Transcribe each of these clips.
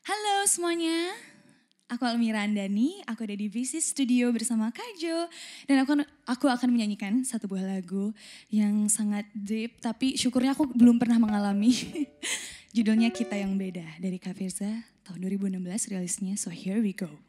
Halo semuanya, aku Almira Andani, aku ada di Bussiness Studio bersama Kajo. Dan aku akan menyanyikan satu buah lagu yang sangat deep, tapi syukurnya aku belum pernah mengalami. Judulnya Kita Yang Beda dari Kak Firza, tahun 2016 rilisnya, so here we go.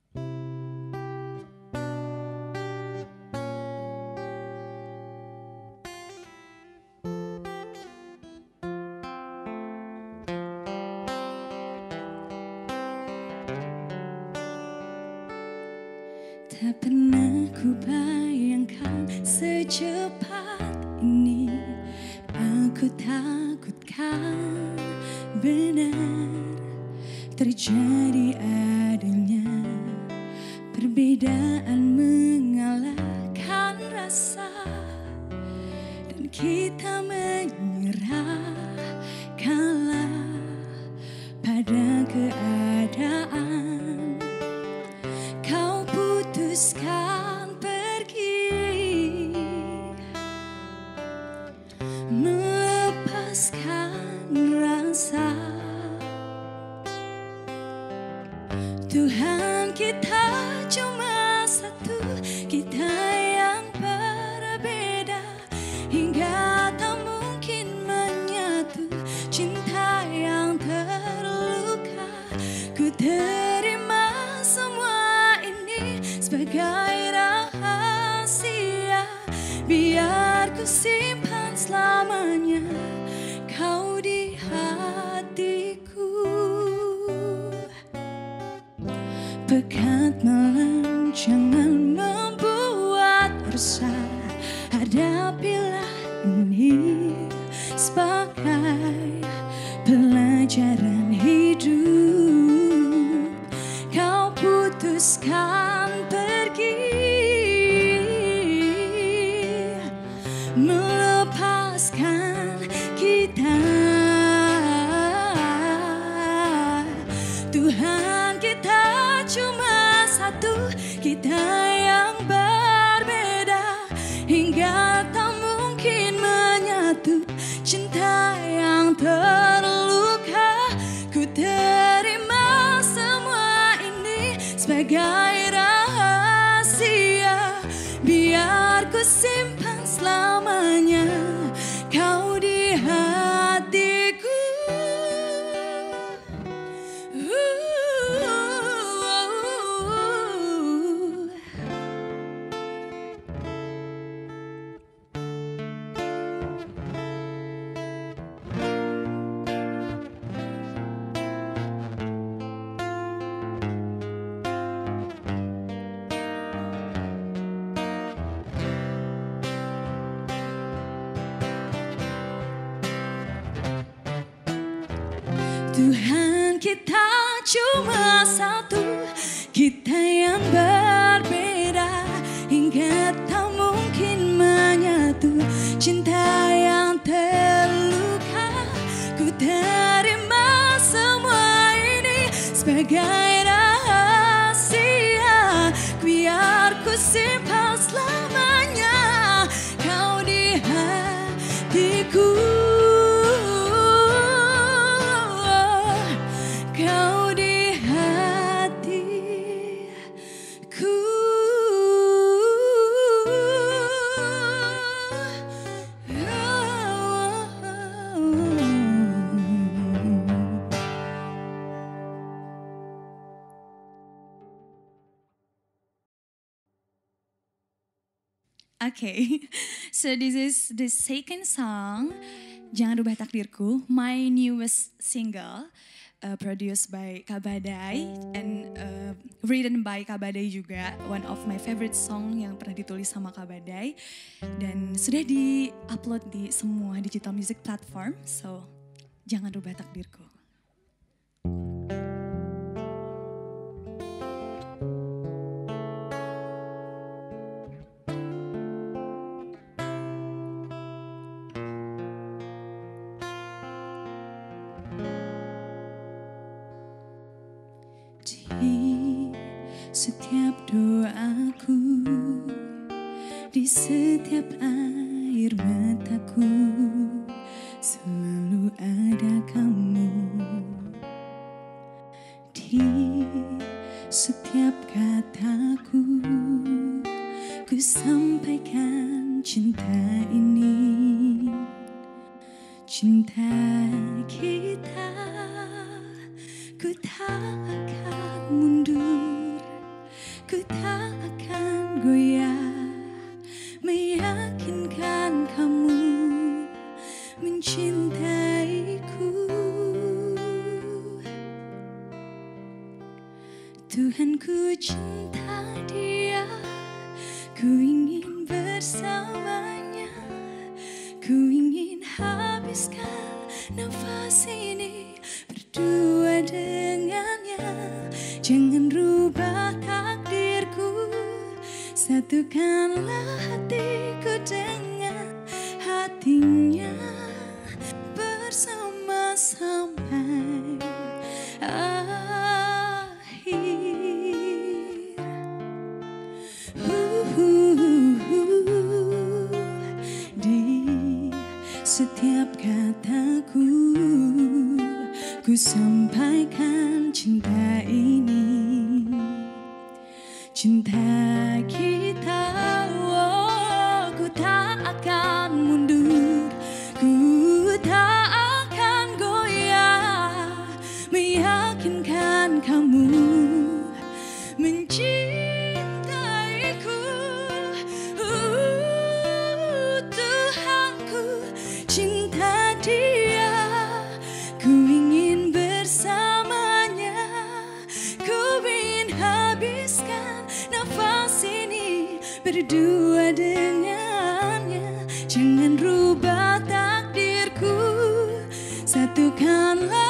Tak pernah ku bayangkan secepat ini. Aku takutkan benar terjadi adanya perbedaan mengalahkan rasa, dan kita menyerah kalah pada keadaan. Kau putuskan pergi, melepaskan rasa. Tuhan, kita cuma satu, kita yang berbeda hingga tak mungkin menyatu. Cinta yang terluka, ku terima semua ini sebagai rahasia. Biar ku simpan selamanya kau di hatiku. Pekat malam jangan membuat resah, hadapilah ini sebagai pelajaran hidup. Kau putuskan pergi, melepaskan kita. Tuhan, kita cuma satu, kita yang berbeda hingga tak mungkin menyatu. Cinta yang terluka, ku terima semua ini sebagai rahasia. Biar ku simpan selamanya kau di hatiku. Tuhan, kita cuma satu, kita yang berbeda hingga tak mungkin menyatu. Cinta yang terluka, ku terima semua ini sebagai rahasia. Biar ku simpan selamanya kau di hatiku. Kau di hatiku. Okay, so this is the second song, Jangan Rubah Takdirku, my newest single. Produced by Kak Badai and written by Kak Badai juga, one of my favorite song yang pernah ditulis sama Kak Badai, dan sudah di-upload di semua digital music platform, so jangan rubah takdirku. Di setiap doaku, di setiap air mataku, selalu ada kamu. sampaikan cinta ini, cinta kita. Ku tak akan mundur, ku tak akan goyah, meyakinkan kamu mencintaiku. Tuhan, ku cinta dia, ku ingin bersamanya, ku ingin habiskan nafas ini berdua dengannya. Jangan rubah takdirku, satukanlah hatiku dengan hatinya, bersama sampai akhir. Di setiap kataku, ku sampaikan cinta ini, cinta kita. Oh, ku tak akan mundur, ku tak akan goyah, meyakinkan kamu mencintaiku. Tuhanku cinta dia, ku ingin bersamanya, ku ingin habiskan nafas ini berdua dengannya. Jangan rubah takdirku, satukanlah